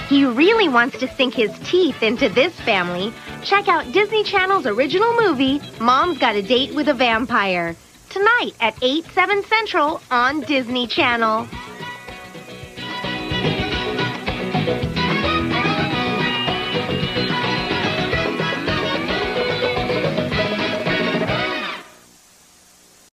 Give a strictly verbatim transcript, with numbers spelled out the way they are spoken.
he really wants to sink his teeth into this family, check out Disney Channel's original movie, Mom's Got a Date with a Vampire, tonight at eight, seven Central on Disney Channel.